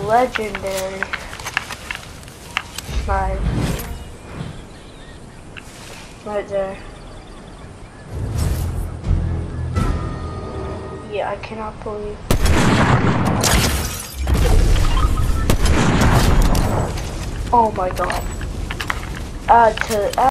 legendary. Nice. Right there. Yeah, I cannot believe. Oh my god.